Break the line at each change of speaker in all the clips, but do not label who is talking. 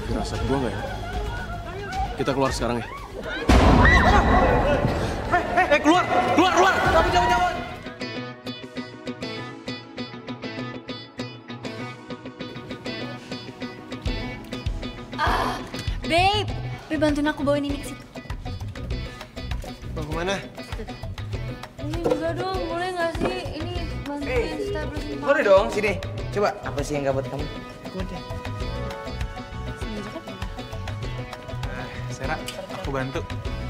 Firasat gua nggak ya? Kita keluar sekarang ya?
Keluar! Jangan!
Babe, bantuin aku bawain ini ke situ.
Mau kemana?
Ini juga dong, boleh nggak sih? Ini bantuin stabilisin mama.
Boleh dong, sini. Coba, apa sih yang gak buat kamu? Coba deh.
Sini aja kan?
Sera, aku bantu.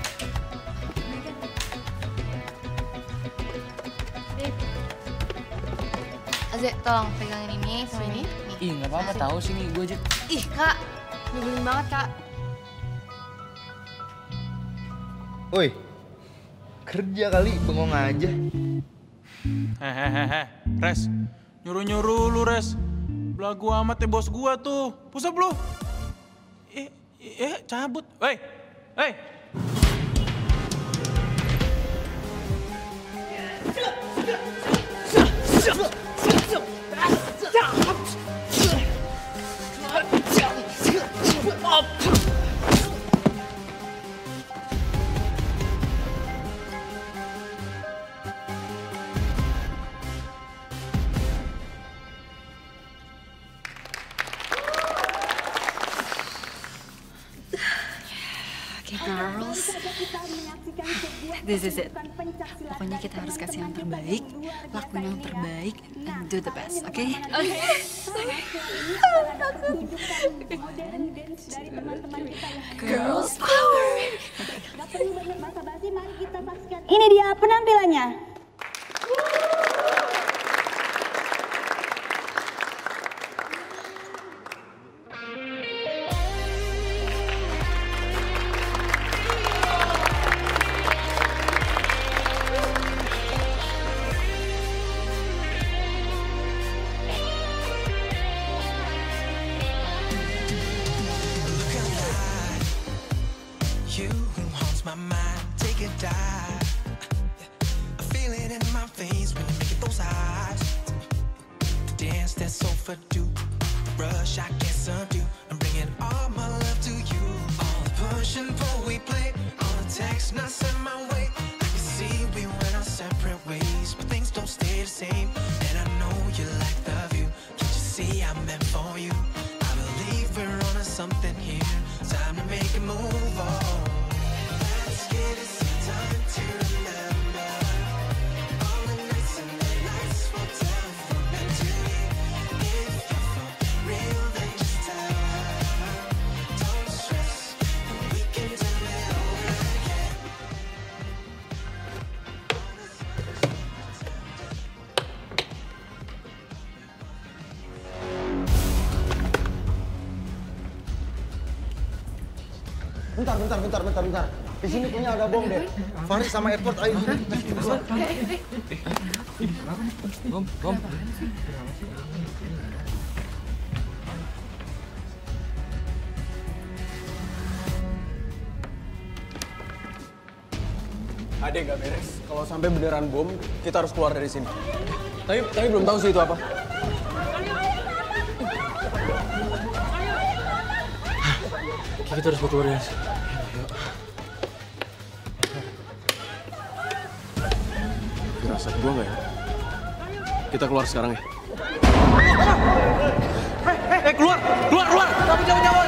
Babe. Azek, tolong pegangin ini sama ini.
Ih, nggak apa-apa tahu sini gue aja.
Ih, Kak. Nyebelin banget, Kak.
Woi, kerja kali, bengong aja.
Hehehe, Res. Nyuruh-nyuruh lu, Res. Belagu amat ya bos gua tuh. Pusap lu. Cabut. Hei.
Okay, girls. This is it. Pokoknya kita harus kasih yang terbaik, lakuin yang terbaik, and do the best, oke? Girls power!
Ini dia penampilannya.
Bentar. Di sini kayaknya ada bom deh. Faris sama Edward, ayo.
Bom.
Adek nggak beres. Kalau sampai beneran bom, kita harus keluar dari sini. Tapi belum tahu sih itu apa.
Kita harus keluar dari sini.
Firasat gua nggak ya? Kita keluar sekarang ya?
Keluar! Jangan!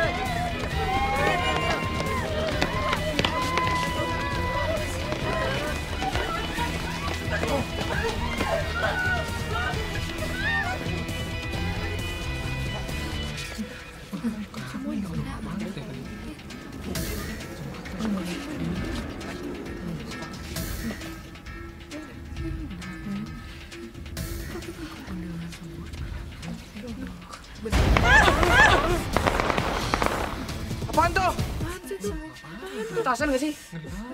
Apaan tuh? Tasan nggak sih?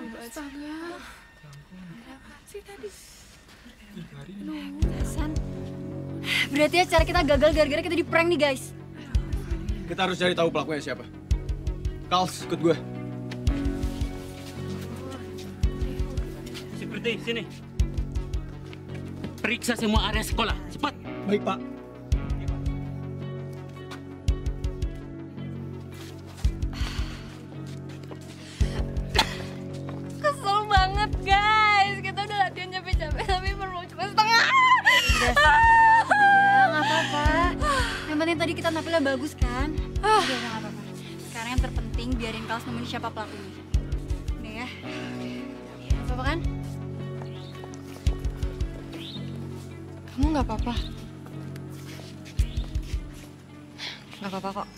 Tasan. Berarti acara kita gagal gara-gara kita di-prank nih, guys.
Kita harus cari tahu pelakunya siapa. Kals, ikut gue.
Seperti sini. Periksa semua area sekolah, cepat.
Baik, Pak.
udah bagus kan? Udah nggak apa-apa. Sekarang yang terpenting biarin kelas nemuin siapa pelakunya. Udah ya? Gak apa-apa kan? Kamu nggak apa-apa? Nggak apa-apa kok.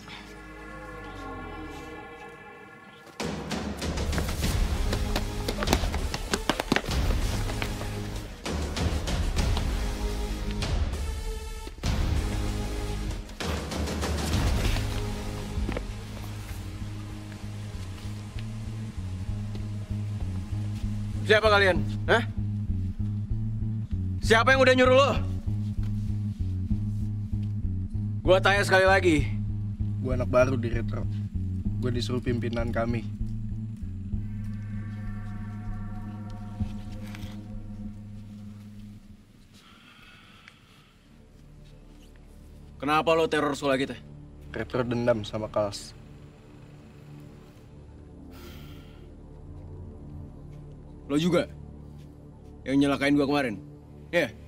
Siapa kalian? Hah? Siapa yang udah nyuruh lo? Gua tanya sekali lagi.
Gue anak baru di Retro. Gue disuruh pimpinan kami.
Kenapa lo teror sekolah kita?
Retro dendam sama kelas.
Lo juga? Yang nyelakain gua kemarin? Ya?